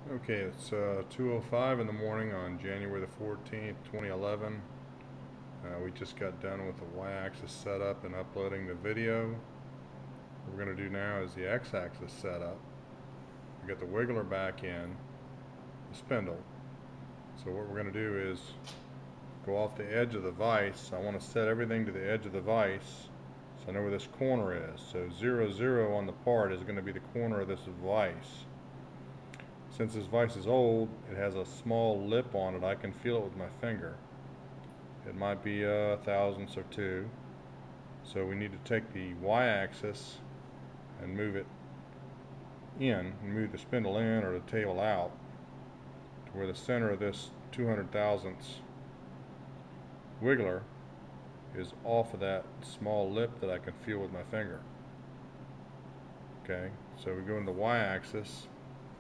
Okay, it's 2:05 in the morning on January the 14th, 2011. We just got done with the y-axis setup and uploading the video. What we're going to do now is the x-axis setup. We got the wiggler back in, the spindle. So what we're going to do is go off the edge of the vise. I want to set everything to the edge of the vise so I know where this corner is. So 0, 0 on the part is going to be the corner of this vise. Since this vise is old, it has a small lip on it. I can feel it with my finger. It might be a thousandths or two. So we need to take the y-axis and move it in, and move the spindle in or the table out to where the center of this 200 thousandths wiggler is off of that small lip that I can feel with my finger. Okay, so we go into the y-axis.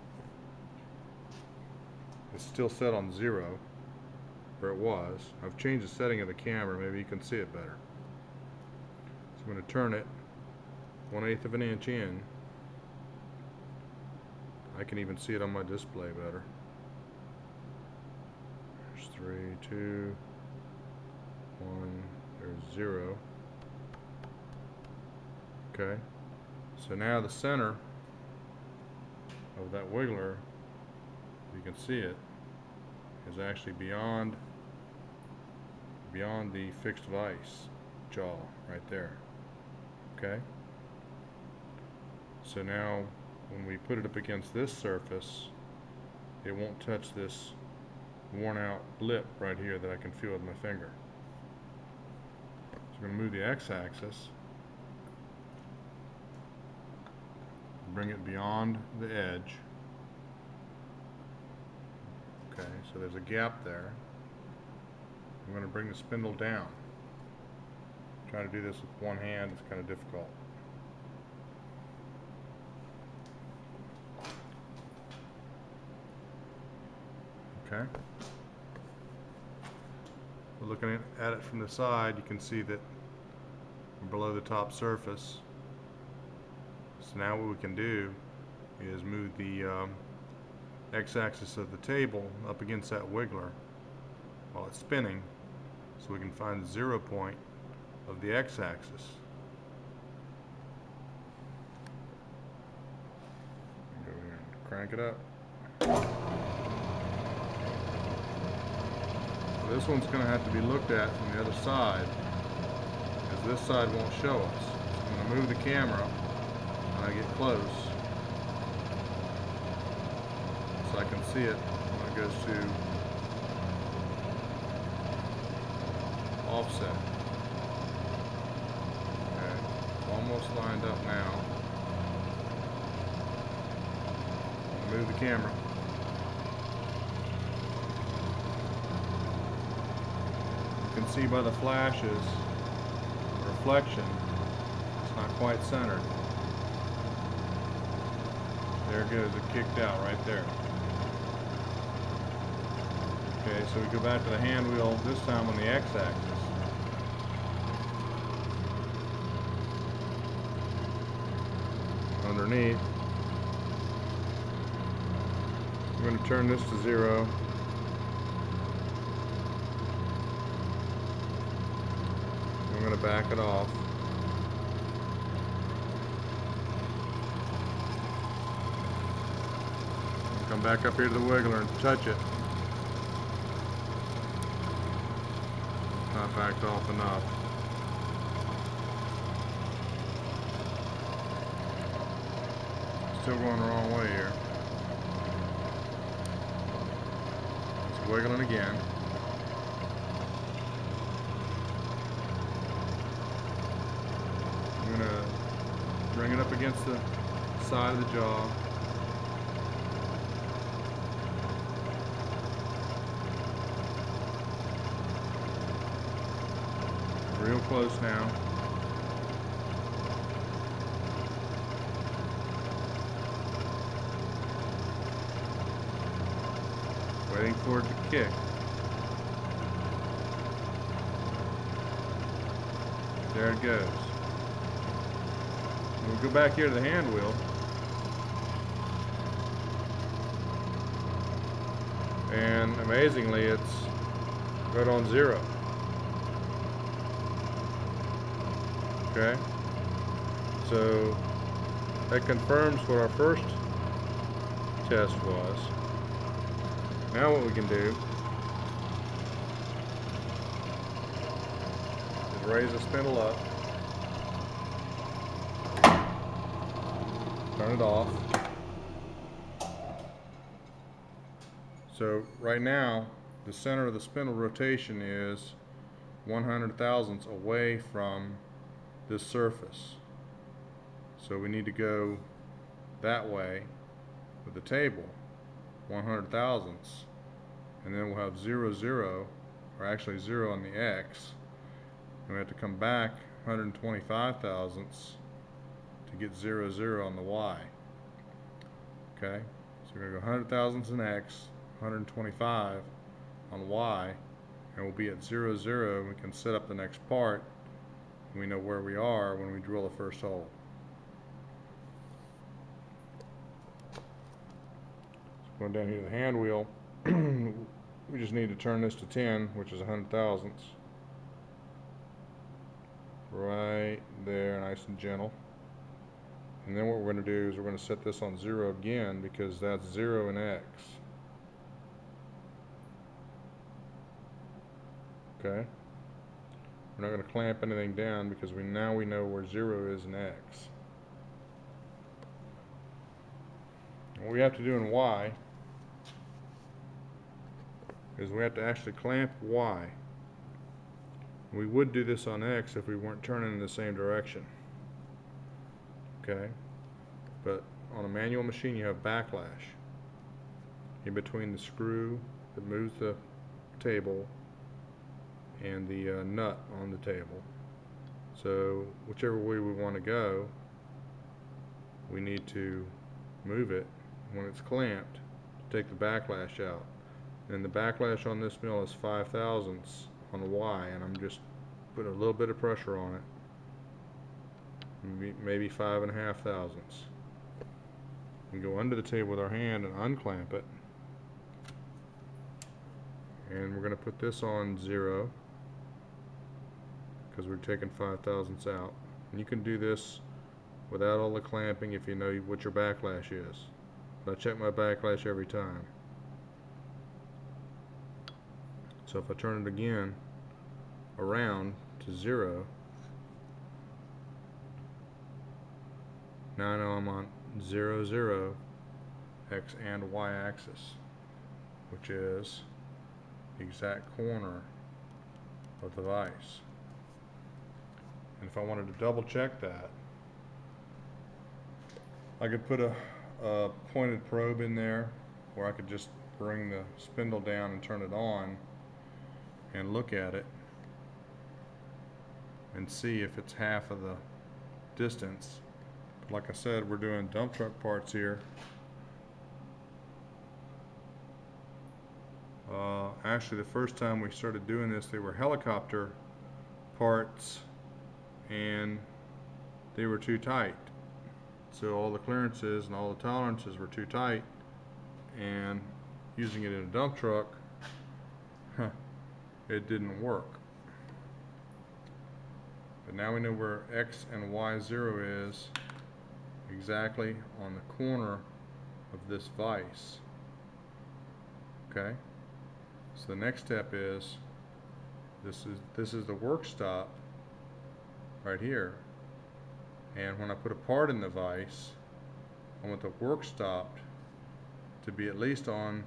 It's still set on 0, where it was. I've changed the setting of the camera, maybe you can see it better. So I'm going to turn it 1/8 of an inch in. I can even see it on my display better. There's 3, 2, 1, there's 0. Okay, so now the center of that wiggler, you can see it, is actually beyond the fixed vise jaw right there. Okay, so now when we put it up against this surface, it won't touch this worn out lip right here that I can feel with my finger. So I'm going to move the x-axis, bring it beyond the edge. Okay, so there's a gap there. I'm going to bring the spindle down. Trying to do this with one hand is kind of difficult. Okay. We're looking at it from the side. You can see that we're below the top surface. So now what we can do is move the x-axis of the table up against that wiggler while it's spinning, so we can find the 0 point of the x-axis. Go here and crank it up. So this one's going to have to be looked at from the other side, because this side won't show us. So I'm going to move the camera when I get close, so I can see it when it goes to offset. Okay, it's almost lined up now. Move the camera. You can see by the flashes, the reflection, it's not quite centered. There it goes, it kicked out right there. Okay, so we go back to the hand wheel, this time on the x-axis. Underneath. I'm going to turn this to 0. I'm going to back it off. Come back up here to the wiggler and touch it. Not backed off enough. Still going the wrong way here. It's wiggling again. I'm going to bring it up against the side of the jaw. Real close now. Waiting for it to kick. There it goes. We'll go back here to the hand wheel. and amazingly it's right on 0. Okay, so that confirms what our first test was. Now what we can do is raise the spindle up, turn it off. So right now the center of the spindle rotation is 100 thousandths away from this surface. So we need to go that way with the table, 100 thousandths, and then we'll have 0, 0, or actually 0 on the X, and we have to come back 125 thousandths to get 0, 0 on the Y. Okay, so we're going to go 100 thousandths in X, 125 on Y, and we'll be at 0, 0, and we can set up the next part, and we know where we are when we drill the first hole. Going down here to the hand wheel, we just need to turn this to 10, which is 100 thousandths. Right there, nice and gentle. And then what we're going to do is we're going to set this on 0 again, because that's 0 in X. Okay? We're not going to clamp anything down because now we know where 0 is in X. What we have to do in Y is we have to actually clamp Y. We would do this on X if we weren't turning in the same direction. Okay? But on a manual machine you have backlash in between the screw that moves the table and the nut on the table. So whichever way we want to go, we need to move it when it's clamped to take the backlash out. And the backlash on this mill is 5 thousandths on the Y, and I'm just putting a little bit of pressure on it, maybe 5.5 thousandths. We go under the table with our hand and unclamp it, and we're going to put this on 0 because we're taking 5 thousandths out. And you can do this without all the clamping if you know what your backlash is. But I check my backlash every time. So if I turn it again around to 0, now I know I'm on 0, 0, X and Y axis, which is the exact corner of the vise. And if I wanted to double check that, I could put a pointed probe in there where I could just bring the spindle down and turn it on and look at it and see if it's half of the distance. But like I said, we're doing dump truck parts here. Actually, the first time we started doing this, they were helicopter parts and they were too tight. So all the clearances and all the tolerances were too tight, and using it in a dump truck, it didn't work. But now we know where X and Y0 is exactly on the corner of this vise. Okay? So the next step is this is the work stop right here. And when I put a part in the vise, I want the work stop to be at least on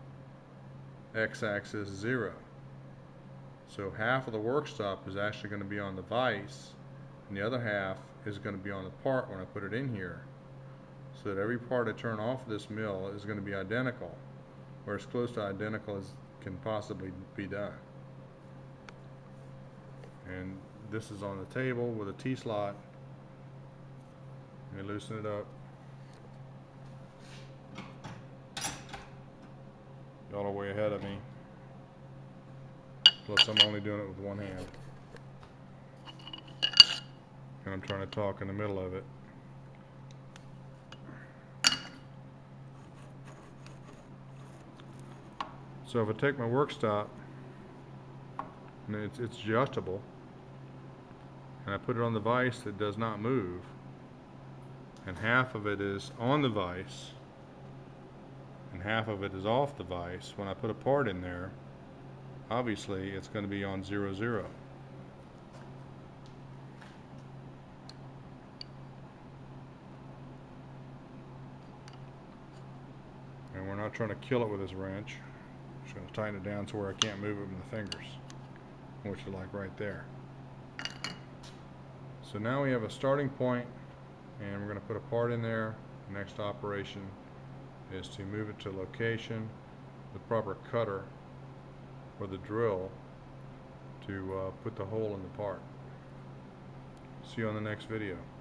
X-axis 0. So half of the work stop is actually going to be on the vise, and the other half is going to be on the part when I put it in here. So that every part I turn off this mill is going to be identical, or as close to identical as can possibly be done. And this is on the table with a T-slot. Let me loosen it up. Y'all are way ahead of me. Plus I'm only doing it with one hand. And I'm trying to talk in the middle of it. So if I take my work stop, and it's adjustable, and I put it on the vise that does not move, and half of it is on the vise and half of it is off the vise, when I put a part in there, obviously it's going to be on 0, 0. And we're not trying to kill it with this wrench. Just going to tighten it down to where I can't move it with my fingers, which is like right there. So now we have a starting point, and we're going to put a part in there. The next operation is to move it to location, the proper cutter or the drill to put the hole in the part. See you on the next video.